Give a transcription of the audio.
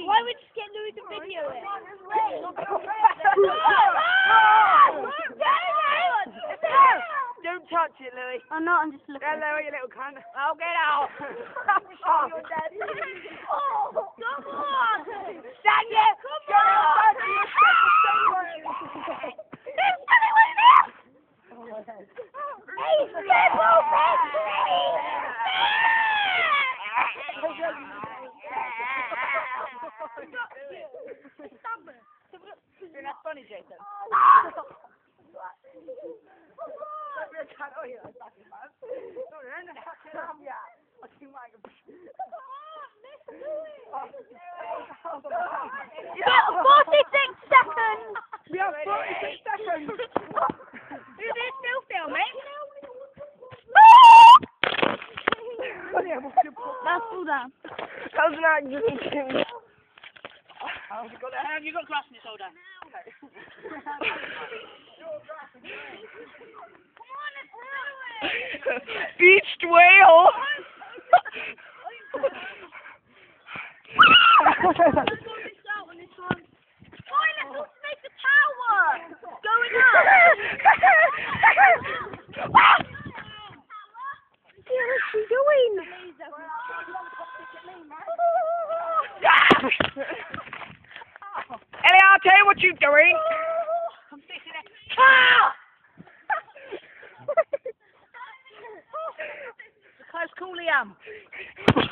Why would you get Louis to video it? Don't touch it, Louis. I'm not, I'm just looking. Hello, you little cunt. I'll get out. Oh, your daddy. Oh, come on! Daniel! Come on! That's funny, Jason. You got 46 seconds! We have 46 seconds! Is it still filming? That's all done. That was an accident. Have you got grass in this holder? Beached whale! Make the tower! Going up! What's she doing? Ellie, I'll tell you what you're doing. Come fixing it. Look how cool I am.